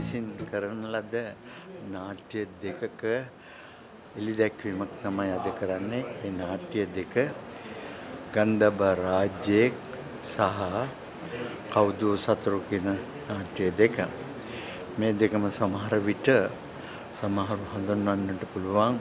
විසින් කරන ලද නාට්‍ය දෙකක එළිදැක්වීමක් තමයි අද කරන්නේ. මේ නාට්‍ය දෙක ගන්ධබ්බ රාජ්‍යයේ සහ කවුදෝ සතුරු කියන නාට්‍ය දෙක. මේ දෙකම සමහර විට සමහරු හඳුන්වන්නට පුළුවන්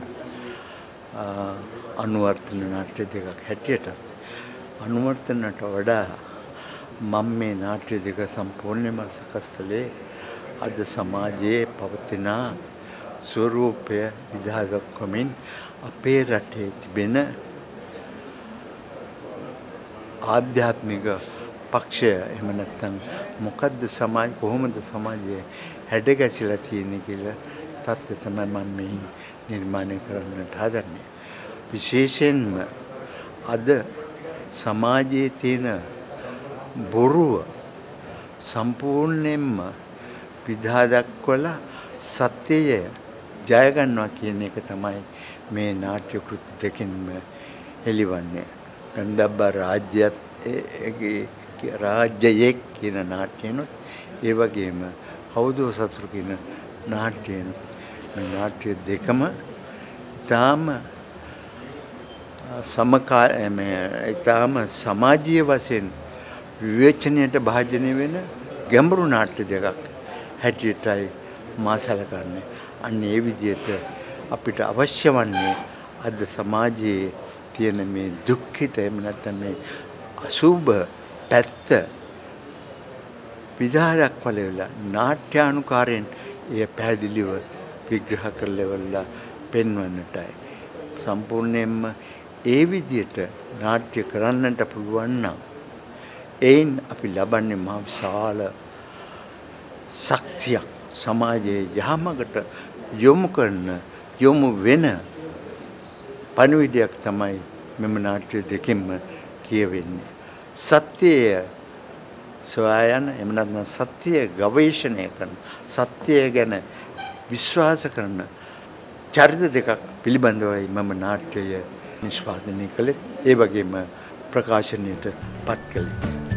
අනුවර්තන නාට්‍ය දෙකක් හැටියට. අනුවර්තනට වඩා මම මේ නාට්‍ය දෙක සම්පූර්ණයෙන්ම සකස් කළේ අද සමාජයේ පවතින ස්වරූපය විදහා දක්වමින් අපේ රටේ තිබෙන ආධ්‍යාත්මික පක්ෂය එහෙම නැත්නම් මොකද්ද සමාජ කොහොමද සමාජයේ හැඩගැසිලා තියෙන්නේ කියලා තත්ත්වය තමයි මම මේ නිර්මාණය කරන්නට හදන්නේ. විශේෂයෙන්ම අද සමාජයේ තියෙන බොරුව සම්පූර්ණයෙන්ම විදහා දක්වලා සත්‍යය ජය ගන්නවා කියන එක තමයි මේ නාට්‍ය කෘති දෙකින්ම හෙළිවන්නේ. ගන්ධබ්බ රාජ්‍යයේ කියන නාට්‍යනොත් ඒ වගේම කවුදෝ සතුරු කියන නාට්‍යනොත් මේ නාට්‍ය දෙකම ඊටාම ඊටාම සමාජීය වශයෙන් විවේචනයට භාජනය වෙන ගැඹුරු නාට්‍ය දෙකක් හැටියටයි මා සැලකන්නේ. අන්න ඒ විදිහට අපිට අවශ්‍ය වන්නේ අද සමාජයේ තියෙන මේ දුක්ඛිත එහෙම නැත්නම් මේ අසුභ පැත්ත විදහා දක්වලා නාට්‍යානුකාරයෙන් එය පැහැදිලිව විග්‍රහ කරලා පෙන්වන්නටයි. සම්පූර්ණයෙන්ම ඒ විදිහට නාට්‍ය කරන්නට පුළුවන් නම් එයින් අපි ලබන්නේ මහා විශාල ශක්තියක් සමාජයේ යහමඟට යොමු වෙන පණිවිඩයක් තමයි මෙම නාට්‍ය දෙකෙන්ම කියවෙන්නේ. සත්‍යය සොයන එහෙම නැත්නම් සත්‍යය ගවේෂණය කරන සත්‍යය ගැන විශ්වාස කරන චරිත දෙකක් පිළිබඳවයි මම නාට්‍යය නිෂ්පාදනය කළේ. ඒ වගේම ප්‍රකාශනයට පත් කළේ.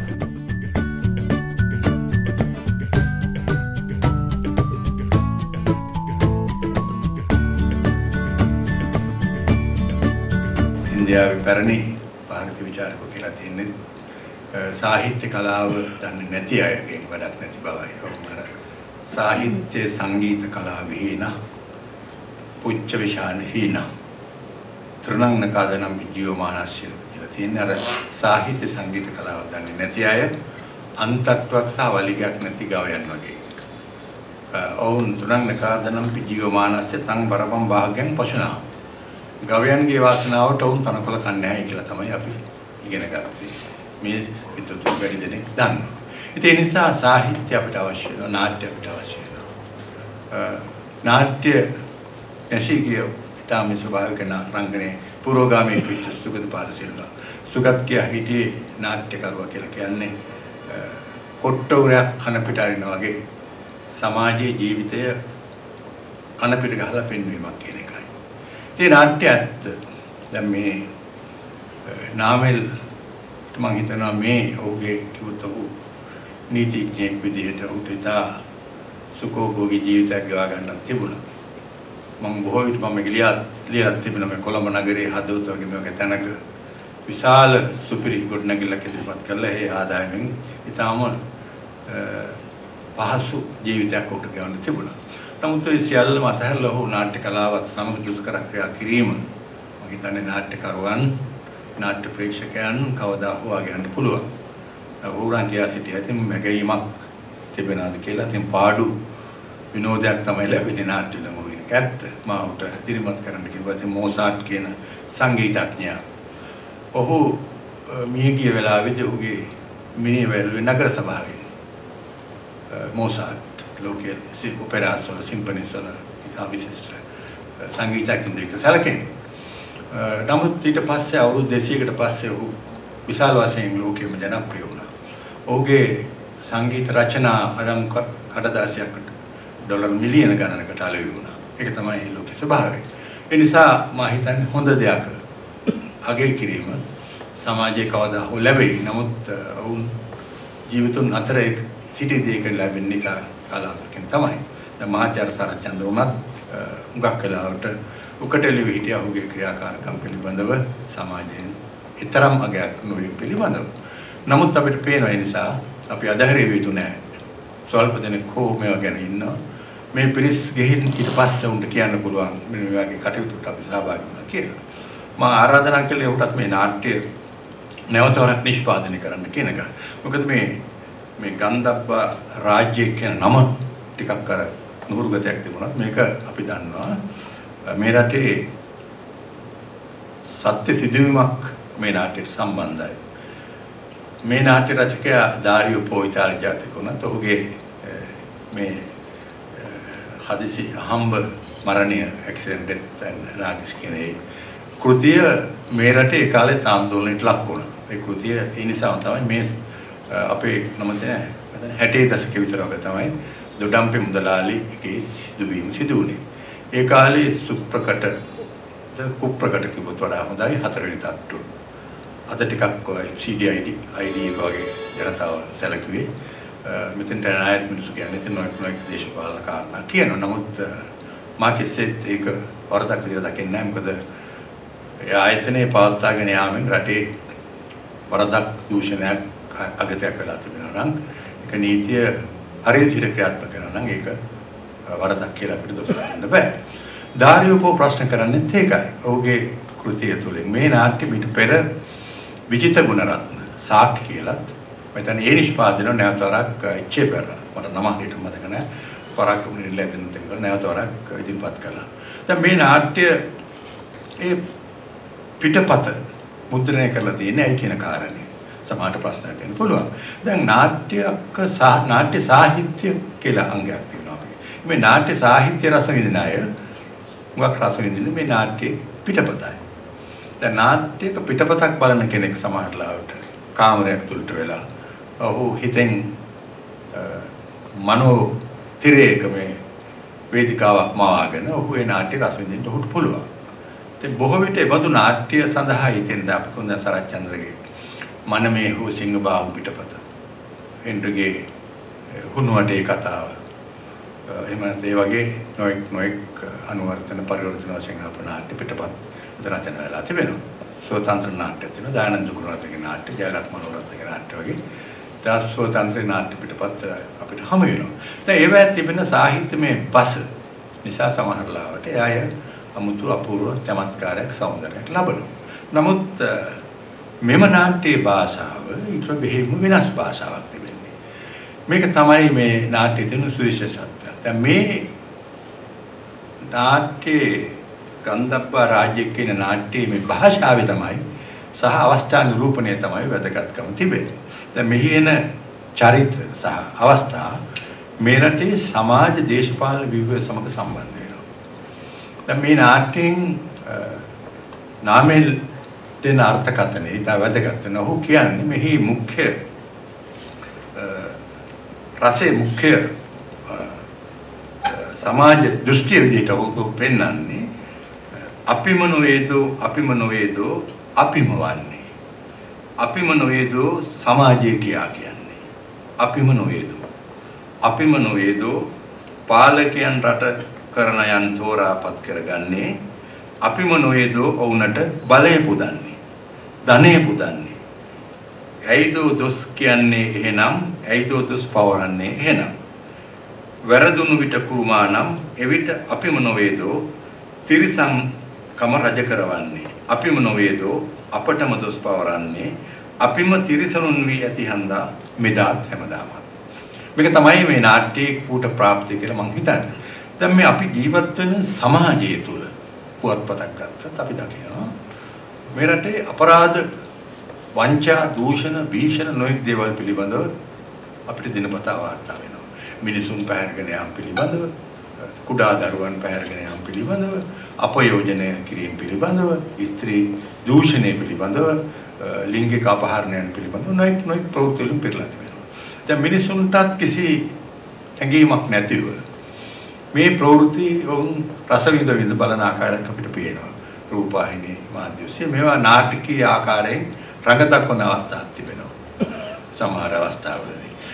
ඉන්දියාවේ පැරණි ಭಾರತೀಯ විචාරකෝ කියලා තියෙන්නේ සාහිත්‍ය කලාව දන්නේ නැති අයගෙන් වැඩක් නැති බවයි. ඔවුන් සාහිත්‍ය සංගීත කලාව හීන පුච්ච විශාන හීන තෘණං නකාදනම් ජීවමානස්ය කියලා තියෙන්නේ. අර සාහිත්‍ය සංගීත කලාව දන්නේ නැති අය අන්තට්ටුවක් සහ වලිගයක් නැති ගවයන් වගේ. ඔවුන් තෘණං නකාදනම් ජීවමානස්ය තං බරපම් භාග්‍යං පශුනා. ගවයන්ගේ වාසනාවට ඔවුන් තනකොළ කන්නේ නැහැ කියලා තමයි අපි ඉගෙන ගත්තේ. මේ විද්වතුන් වැඩි දෙනෙක් දන්නවා. ඒ නිසා සාහිත්‍ය අපිට අවශ්‍ය වෙනවා, නාට්‍ය අපිට අවශ්‍ය වෙනවා. නාට්‍ය නැසිකිය ඉතාම ස්වභාවික රංගනයේ පුරෝගාමී පිට සුගත පාලසිල්වා. සුගත කියා හිටියේ නාට්‍යකරුවා කියලා කියන්නේ කොට්ටෝරයක් කන පිට අරිනා වගේ සමාජයේ ජීවිතය කන පිට ගහලා පෙන්වීමක් කියන එකයි. ඒ නාට්‍ය ඇත්ත. දැන් මේ නාමල් මම හිතනවා මේ ඔහුගේ කිව්වොත් ඔහු නීතිඥයෙක් විදිහට ඔහුට ඉතා සුඛෝභෝගී ජීවිතයක් ගෙවා ගන්නත් තිබුණා. මම බොහෝ විට මම ලියලා තිබුණා මේ කොළඹ නගරයේ හදවත වගේ මේ තැනක විශාල සුපිරි ගොඩනැගිල්ලක් ඉදිරිපත් කළා. ඒ ආදායමෙන් ඉතාම පහසු ජීවිතයක් ඔහුට ගෙවන්න තිබුණා. නමුත් ඒ සියල්ලම අතහැරලා ඔහු නාට්‍ය කලාවත් සමග දුෂ්කර ක්‍රියා කිරීම මම හිතන්නේ නාට්‍යකරුවන් නාට්‍ය ප්‍රේක්ෂකයන් කවදා හෝ ගන්න පුළුවන්. ඔහුරන් කියා සිටියා ඉතින් මැගීමක් තිබෙනවාද කියලා. ඉතින් පාඩු විනෝදයක් තමයි ලැබෙන්නේ නාට්‍ය ළම වෙන කැත්ත. මා උට දිරිමත් කරන්න කිව්වා. ඉතින් මොසාට් කියන සංගීතඥයා ඔහු මියගිය වෙලාවේදී ඔහුගේ මිනිහ වැළුවේ නගර සභාවේ මොසාට් ලෝකයේ ඔපෙරාස් වල සිම්ෆනිස් වල ඉතා විශිෂ්ට සංගීතඥයෙක් සැලකෙන්නේ. නමුත් ඊට පස්සේ අවුරුදු 200කට පස්සේ ඔහු විශාල වශයෙන් ලෝකෙම ජනප්‍රිය වුණා. ඔහුගේ සංගීත රචනා අඩම් කඩදාසියකට ඩොලර් මිලියන ගණනකට අලෙවි වුණා. ඒක තමයි ලෝකේ ස්වභාවය. ඒ නිසා මම හිතන්නේ හොඳ දෙයක් අගය කිරීම සමාජයේ කවදා හෝ ලැබෙයි. නමුත් ඔවුන් ජීවිතුන් අතර සිටිදී ඒක ලැබෙන්නේ කලාතුරකින් තමයි. දැන් මහාචාර්ය සරච්චන්ද්‍ර උනත් හුඟක් වෙලාවට උකටෙලි හිටියා ඔහුගේ ක්‍රියාකාරකම් පිළිබඳව සමාජයෙන් ඊතරම් අගයක් නොවේ පිළිබඳව. නමුත් අපිට පේන නිසා අපි අධෛර්ය වෙ යුතු නැහැ. සල්ප දෙනෙක් හෝ මේවා ගැන ඉන්නවා. මේ පිරිස් ගෙහින් ඊට පස්සේ උන්ට කියන්න පුළුවන් මෙන්න මේ වගේ කටයුතුට අපි සහභාගී වුණා කියලා. මම ආරාධනා කළේ උටත් මේ නාට්‍ය නැවතවරක් නිෂ්පාදනය කරන්න කියන එක. මොකද මේ ගන්ධබ්බා රාජ්‍ය කියන නම ටිකක් අර නුහුරුගතයක් තිබුණත් මේක අපි දන්නවා මේ රටේ සත්‍ය සිදුවීමක් මේ නාට්‍යයට සම්බන්ධයි. මේ නාට්‍ය රචකයා දාරියෝ පොයිතාලි ජාතිකුණත් ඔහුගේ මේ හදිසි අහම්බ මරණය ඇක්සිඩන්ට් ඩෙත් නාගිස් කියන කෘතිය මේ රටේ ඒ කාලේ ආందోලනයට ලක් වුණා. ඒ කෘතිය ඒ නිසාම තමයි මේ අපේ නමසේ 60 දශකයේ විතර වගේ තමයි දොඩම්පේ මුදලාලිගේ සිදුවීම සිදු වුණේ. ඒ කාලේ සුප්‍රකට කුප්‍රකට කිව්වොත් වඩා හොඳයි හතරවෙනි තට්ටුව. අද ටිකක් CDID ID වගේ ජනතාව සැලකුවේ මෙතෙන්ට නායක මිනිස්සු කියන්නේ නොයෙක් දේශපාලන කාරණා කියනවා. නමුත් මා කිසිසේත් ඒක වරදක් විදිහට දකින්නේ නැහැ. මොකද ඒ ආයතනයේ පවත්වාගෙන යාමෙන් රටේ වරදක් දූෂණයක් අගතයක් වෙලා තිබෙනවා නම් ඒක නීතිය හරියට ක්‍රියාත්මක කරනවා නම් ඒක වරදක් කියලා අපිට දොස් දෙන්න බෑ. දාරියෝ ප්‍රශ්න කරන්නේත් ඒකයි. ඔහුගේ කෘතිය තුළින් මේ නාට්‍ය පිට පෙර විජිත ගුණරත්න සාක්‍ය කියලාත් මෙතන ඒ නිෂ්පාදනය නැවතවරක් ඉච්ඡේ පෙරලා මට නම හරියට මතක නැහැ. පරාක්‍රම නිලයෙන් දෙන්න නැවතවරක් ඉදිරිපත් කළා. දැන් මේ නාට්‍ය ඒ පිටපත මුද්‍රණය කරලා තියෙන්නේ ඇයි කියන කාරණේ සමහරට ප්‍රශ්නයක් වෙන්න පුළුවන්. දැන් නාට්‍ය සාහිත්‍ය කියලා අංගයක් තියෙනවා අපි. මේ නාට්‍ය සාහිත්‍ය රස විඳින අය මොකක් රස විඳින්නේ මේ නාට්‍ය පිටපතයි. දැන් නාට්‍යයක පිටපතක් බලන කෙනෙක් සමහරලාවට කාමරයක් තුලට වෙලා ඔහු හිතෙන් මනෝ තිරයක මේ වේදිකාවක් මවාගෙන ඔහු ඒ නාට්‍ය රස විඳින්න ඔහුට පුළුවන්. ඉතින් බොහෝ විට ඒ බඳු නාට්‍ය සඳහා හිතෙන් දාපුකුන් සරච්චන්ද්‍රගේ මනමේ හෝ සිංහබාහු පිටපත හෙන්රිගේ හුණුවටේ කතාව එහෙම නැත්නම් ඒ වගේ නොඑක් අනුවර්තන පරිවර්තන වශයෙන් අප නාට්‍ය පිටපත් රචන වෙලා තිබෙනවා. ස්වතන්ත්‍ර නාට්‍ය තියෙනවා. දයානන්ද ගුණරත්නගේ නාට්‍ය, ජයලත් මනෝරත්නගේ නාට්‍ය වගේ දාස් ස්වතන්ත්‍ර නාට්‍ය පිටපත් අපිට හමු වෙනවා. දැන් ඒවැය තිබෙන සාහිත්‍යමය බස නිසා සමහරලාවට ඒ අය අමුතු අපූර්ව චමත්කාරයක් සෞන්දර්යයක් ලබනවා. නමුත් මෙම නාට්‍යයේ භාෂාව ඊට බෙහෙම වෙනස් භාෂාවක් තිබෙන්නේ. මේක තමයි මේ නාට්‍යයේ තියෙන සුවිශේෂත්වය. දැන් මේ නාට්‍යයේ ගන්ධබ්බා රාජ්‍ය කියන නාට්‍යයේ මේ භාෂාවේ තමයි සහ අවස්ථා නිරූපණය තමයි වැදගත්කම තිබෙන්නේ. දැන් මෙහි එන චරිත සහ අවස්ථා මේ රටේ සමාජ දේශපාලන ව්‍යුහය සමග සම්බන්ධ වෙනවා. දැන් මේ නාට්‍යයෙන් නාමල් දෙන අර්ථකථනය ඉතා වැදගත් වෙනවා. ඔහු කියන්නේ මෙහි මුඛ්‍ය රසයේ මුඛ්‍ය සමාජ දෘෂ්ටිය විදිහට ඔහු පෙන්වන්නේ අපිම නොවේදෝ අපිම වන්නේ. අපිම නොවේදෝ සමාජය කියා කියන්නේ. අපිම නොවේදෝ පාලකයන් රට කරන යන් තෝරාපත් කරගන්නේ. අපිම නොවේදෝ ඔවුන්ට බලය පුදන්නේ. ධනෙ පුදන්නේ. ඇයිදෝ දොස් කියන්නේ එහෙනම් ඇයිදෝ දොස් පවරන්නේ එහෙනම්. වැරදුණු විට කුරුමානම් එවිට අපිම නොවේදෝ තිරිසන් කම රජ කරවන්නේ. අපිම නොවේදෝ අපටම දොස් පවරන්නේ. අපිම තිරිසනුන් වී ඇති හන්දා මෙදාත් හැමදාමත්. මේක තමයි මේ නාට්‍යයේ කූට ප්‍රාප්තිය කියලා මම හිතන්නේ. දැන් මේ අපි ජීවත් වෙන සමාජය තුළ පුවත්පතක් ගත්තත් අපි දකිනවා මේ රටේ අපරාධ වංචා දූෂණ භීෂණ නොයෙක් දේවල් පිළිබඳව අපිට දිනපතා වාර්තා වෙනවා. මිනිසුන් පැහැරගෙන යාම පිළිබඳව, කුඩා දරුවන් පැහැරගෙන යාම පිළිබඳව, අපයෝජනය කිරීම පිළිබඳව, ස්ත්‍රී දූෂණය පිළිබඳව, ලිංගික අපහරණයන් පිළිබඳව නොයෙක් ප්‍රවෘත්ති වලින් පෙරලා තිබෙනවා. දැන් මිනිසුන්ටත් කිසි හැඟීමක් නැතිව මේ ප්‍රවෘත්ති වුන් රස විඳ බලන ආකාරයක් අපිට පේනවා. රූපවාහිනී මාධ්‍ය ඔස්සේ මේවා නාටකීය ආකාරයෙන් රඟ දක්වන අවස්ථාවක් තිබෙනවා. සමහර අවස්ථාවලදී.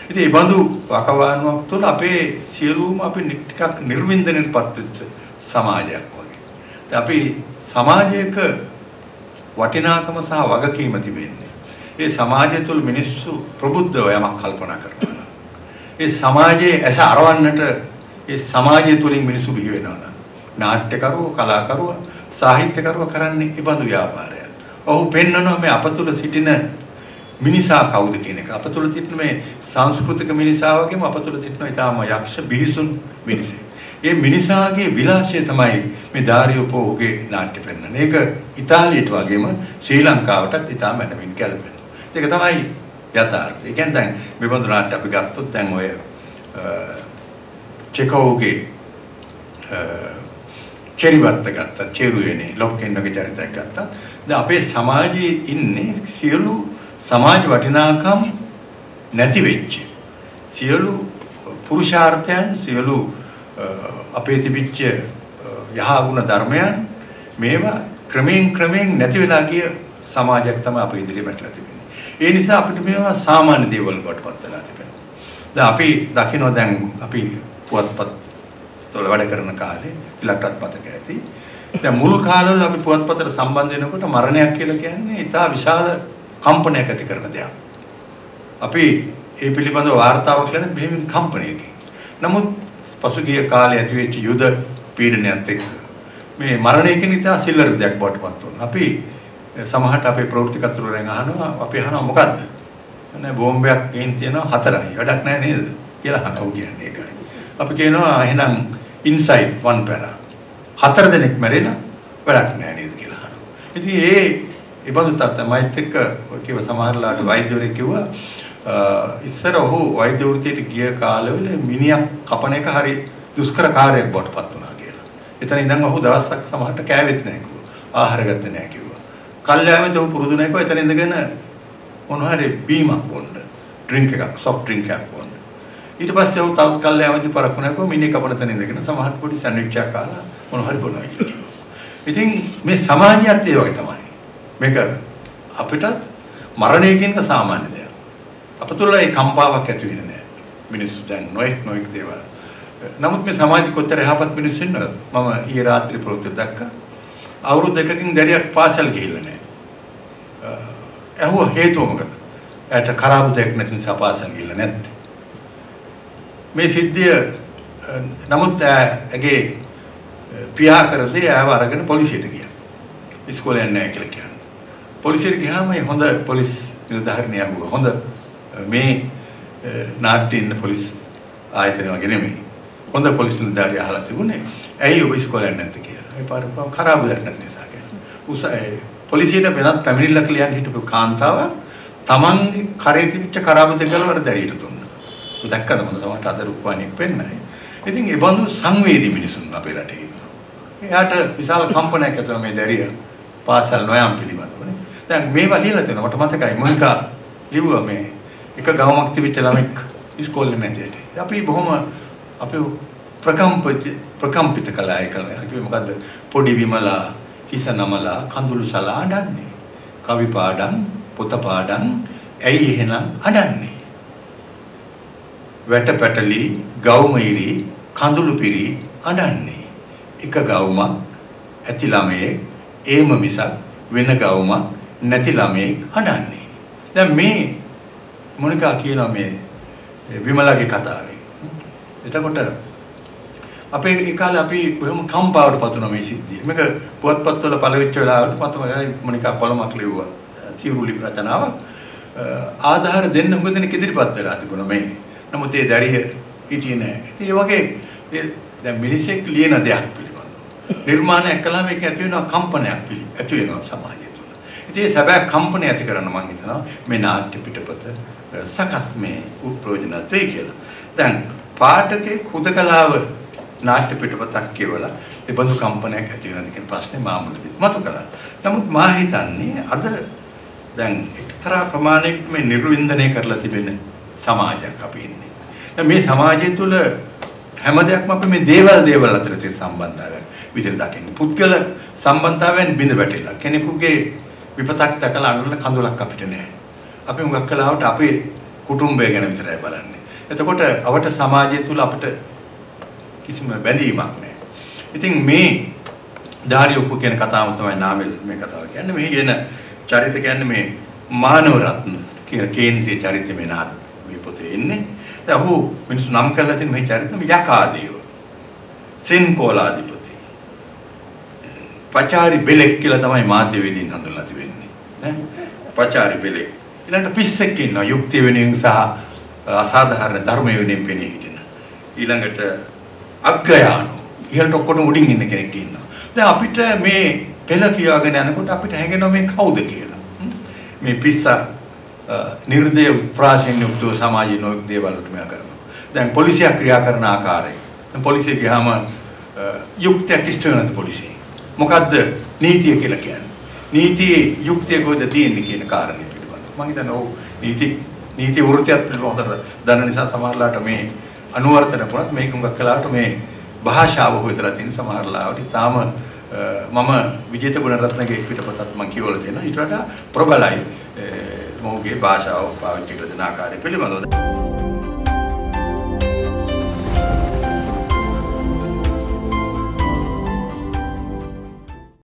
ඉතින් මේ බඳු වකවානුවක් තුළ අපේ සියලුම අපි ටිකක් නිර්වින්දනයටපත් වෙච්ච සමාජයක් වගේ. අපි සමාජයක වටිනාකම සහ වගකීම තිබෙන්නේ. ඒ සමාජය තුළ මිනිස්සු ප්‍රබුද්ධව යමක් කල්පනා කරනවා. ඒ සමාජයේ ඇස අරවන්නට ඒ සමාජය තුළින් මිනිස්සු බිහි වෙනවා. නාට්‍යකරුවෝ, කලාකරුවෝ, සාහිත්‍යකරුවෝ කරන්නේ ඒ බඳු ව්‍යාපාරයක්. ඔහු පෙන්වනවා මේ අප තුළ සිටින මිනිසා කවුද කියන එක. අප තුළ සිටින මේ සංස්කෘතික මිනිසා වගේම අප තුළ සිටින ඊටාම යක්ෂ බිහිසුන් මිනිසෙක්. මේ මිනිසාගේ විලාසය තමයි මේ දාරියෝ පොගේ නාට්‍ය පෙන්වන්නේ. ඒක ඉතාලියට වගේම ශ්‍රී ලංකාවටත් ඊටාම මැනවින් ගැලපෙනවා. ඒක තමයි යථාර්ථය. ඒ කියන්නේ දැන් මේ බඳු නාට්‍ය අපි ගත්තොත් දැන් ඔය චෙකෝගේ චෙරිවත්ත ගත්තා, චෙරුවේනේ ලොක්කෙන්නගේ චරිතයක් ගත්තා. දැන් අපේ සමාජයේ ඉන්නේ සියලු සමාජ වටිනාකම් නැති වෙච්ච සියලු පුරුෂාර්ථයන්, සියලු අපේ තිබිච්ච යහගුණ ධර්මයන් මේවා ක්‍රමයෙන් නැති වෙලා ගිය සමාජයක් තමයි අපේ ඉදිරියට පැටලලා තිබෙන්නේ. ඒ නිසා අපිට මේවා සාමාන්‍ය දේවල් වලට පත් වෙලා තිබෙනවා. දැන් අපි දකිනවා දැන් අපි පුවත්පත් වල වැඩ කරන කාලේ ඉලක්කත් මතක ඇති. දැන් මුල් කාලවල අපි පුවත්පතට සම්බන්ධ වෙනකොට මරණයක් කියලා කියන්නේ ඉතා විශාල කම්පනයක් ඇති කරන දෙයක්. අපි ඒ පිළිබඳව වාර්තාවක් කරන්නේ මෙහෙම කම්පනයකින්. නමුත් පසුගිය කාලේ ඇතිවෙච්ච යුද පීඩනයත් එක්ක මේ මරණයකින් ඉතා සිල්ලර දෙයක් බවට පත් වුණා. අපි සමහරට අපේ ප්‍රවෘත්ති කතරවලින් අහනවා, අපි අහනවා මොකද්ද? නෑ බෝම්බයක් ගෙන් තියෙනවා 4යි. වැඩක් නෑ නේද? කියලා අහනවා කියන්නේ ඒකයි. අපි කියනවා එහෙනම් ඉන්සයිඩ් 1 පැරා 4 දෙනෙක් මැරෙලා වැඩක් නෑ නේද කියලා අහනවා. ඉතින් ඒ බඳු තත්ත්වයත් එක්ක ඔය කිව්ව සමහරලාට වෛද්‍යවරයෙක් කිව්වා ඉස්සර ඔහු වෛද්‍ය වෘත්තියට ගිය කාලවල මිනිහක් කපන එක හරි දුෂ්කර කාර්යයක් බවට පත් වුණා කියලා. එතන ඉඳන් ඔහු දවසක් සමහරට කෑවෙත් නැහැ කිව්වා. ආහාර ගත්තේ නැහැ කිව්වා. කල්යාමෙත් ඔහු පුරුදු නැහැ කිව්වා. එතන ඉඳගෙන මොනවා හරි බීමක් බොන්න, ඩ්‍රින්ක් එකක්, සොෆ්ට් ඩ්‍රින්ක් එකක් බොන්න. ඊට පස්සේ ඔහු තවත් කල්යාමෙත් පරක්කු නැහැ කිව්වා. මිනිහ කපන තැන ඉඳගෙන සමහරට පොඩි සැන්ඩ්විච් එකක් කාලා මොනවා හරි බොනවා කියලා කිව්වා. ඉතින් මේ සමාජයත් ඒ වගේ තමයි. මේක අපිට මරණයකින් සාමාන්‍ය දෙයක්. අප තුළ ඒ කම්පාවක් ඇති වෙන්නේ නැහැ. මිනිස්සු දැන් නොඑක් දේවල්. නමුත් මේ සමාජෙ කොච්චර යහපත් මිනිස්සු ඉන්නවද? මම ඊයේ රාත්‍රී ප්‍රවෘත්ති දැක්කා. අවුරුදු දෙකකින් දැරියක් පාසල් ගිහිල්ලා නැහැ. ඇහුව හේතුව මොකද? ඇයට කරාබුදයක් නැති නිසා පාසල් ගිහිල්ලා නැත්තේ. මේ සිද්ධිය නමුත් ඇගේ පියා කරදී ආව අරගෙන පොලිසියට ගියා. ඉස්කෝලේ යන්නේ නැහැ කියලා කියන්නේ. පොලිසියට ගියාම හොඳ පොලිස් නිලධාරිණිය ආවා. හොඳ මේ නාට්‍ය ඉන්න පොලිස් ආයතන වගේ නෙමෙයි. හොඳ පොලිස් නිලධාරිය අහලා තිබුණේ ඇයි ඔබ ඉස්කෝලේ යන්නේ නැත්තේ කියලා. ඒ පාර කරාබුදයක් නැති නිසා කියලා. පොලිසියට වෙනත් පැමිණිල්ලක් ලියන්න හිටපු කාන්තාව තමන්ගේ කරේ තිබිච්ච කරාබුද ගලවර දැරියට දුන්නා. දැක්කද මොන සමහරට අද රූපවාහිනියක් පෙන්නයි. ඉතින් ඒ බඳු සංවේදී මිනිසුන් අපේ රටේ ඉන්නවා. එයාට විශාල කම්පනයක් ඇති වෙන මේ දැරිය පාසල් නොයම් පිළිබඳවනේ. දැන් මේවා ලියලා තියෙනවා මට මතකයි මොනිකා ලිව්වා මේ එක ගාමක් තිබිච්ච ළමෙක් ඉස්කෝලේ නැතේට. අපි බොහොම අපි ප්‍රකම්පිත කළා ඒකලා. කිව්වේ මොකද්ද? පොඩි විමලා හිස නමලා කඳුළු සලා අඬන්නේ. කවි පාඩම්, පොත පාඩම් ඇයි එහෙනම් අඬන්නේ? වැට පැටලි, ගවුම ඉරි, කඳුළු පිරි අඬන්නේ. එක ගවුමක් ඇති ළමයේ ඒම මිසක් වෙන ගවුමක් නැති ළමයෙක් අඬන්නේ. දැන් මේ මොනිකා කියනවා මේ විමලාගේ කතාවේ. එතකොට අපේ ඒ කාලේ අපි බොහොම කම්පාවට පත් වුණා මේ සිද්ධිය. මේක පුවත්පත්වල පළවෙච්ච වෙලාවට මම මොනිකා කොලමක් ලිව්වා. තිරුලි රචනාවක්. ආධාර දෙන්න හුඟ දෙනෙක් ඉදිරිපත් වෙලා තිබුණා මේ. නමුත් ඒ දැරිය හිටියේ නැහැ. ඉතින් ඒ වගේ දැන් මිනිසෙක් ලියන දෙයක් පිළිබඳව නිර්මාණයක් කළාම ඒක ඇති වෙනවා කම්පනයක් ඇති වෙනවා සමාජය තුළ. ඉතින් ඒ සැබෑ කම්පනය ඇති කරන්න මම හිතනවා මේ නාට්‍ය පිටපත සකස් මේ ප්‍රයෝජනවත් වෙයි කියලා. දැන් පාඨකේ හුදකලාව නාට්‍ය පිටපතක් කියවලා ඒ බඳු කම්පනයක් ඇති වෙනද කියන ප්‍රශ්නේ මා මුලදී මතු කළා. නමුත් මා හිතන්නේ අද දැන් එක්තරා ප්‍රමාණයක මේ නිර්වින්දනය කරලා තිබෙන සමාජයක් අපි ඉන්නේ. දැන් මේ සමාජය තුළ හැම දෙයක්ම අපි මේ දේවල් අතර තියෙන සම්බන්ධතාවයක් විතර දකින්නේ. පුද්ගල සම්බන්ධතාවයන් බිඳ වැටෙලා. කෙනෙකුගේ විපතක් දැකලා අඬන කඳුලක් අපිට නැහැ. අපි හුඟක් කලාවට අපේ කුටුම්බය ගැන විතරයි බලන්නේ. එතකොට අවට සමාජය තුල අපිට කිසිම බැඳීමක් නැහැ. ඉතින් මේ ධාරියොක්කු කියන කතාව තමයි නාමල් මේ කතාව කියන්නේ. මේ කියන චරිත කියන්නේ මේ මානව රත්න කියන කේන්ද්‍රීය චරිතය මේ පොතේ ඉන්නේ. දැන් ඔහු මිනිස්සු නම් කරලා තියෙන මේ චරිත යකාදේව. සෙන්කෝලාධිපති. පචාරි බෙලෙක් කියලා තමයි මාධ්‍යවේදීන් හඳුන්වලා තිබෙන්නේ. නේ? පචාරි බෙලෙක්. ඊළඟට පිස්සෙක් ඉන්නවා යුක්තිය වෙනුවෙන් සහ අසාධාරණ ධර්මයේ වෙනුවෙන් පෙනී හිටින. ඊළඟට අග්‍රයාණු. ඉහළට ඔක්කොම උඩින් ඉන්න කෙනෙක් ඉන්නවා. දැන් අපිට මේ පෙළ කියාගෙන යනකොට අපිට හැඟෙනවා මේ කවුද කියලා. මේ පිස්සා නිර්දය උත්ප්‍රාසයෙන් යුක්තව සමාජයේ නොයෙක් දේවල් වලට මෙයා කරනවා. දැන් පොලිසිය ක්‍රියා කරන ආකාරය. දැන් පොලිසිය ගියාම යුක්තියක් ඉෂ්ට වෙනද පොලිසිය. මොකද්ද නීතිය කියලා කියන්නේ? නීතියේ යුක්තිය කොහෙද තියෙන්නේ කියන කාරණේ පිළිබඳව. මම හිතන්නේ ඔව් නීති වෘත්තියත් පිළිබඳව දන්න නිසා සමහරලාට මේ අනුවර්තන කරත් මේක උඟක් කලාවට මේ භාෂාව හොයලා තියෙන සමහරලාට තාම මම විජේත ගුණරත්නගේ පිටපතත් මම කියවලා තියෙනවා. ඊට වඩා ප්‍රබලයි මොහුගේ භාෂාව පාවිච්චි කරන ආකාරය පිළිබඳව.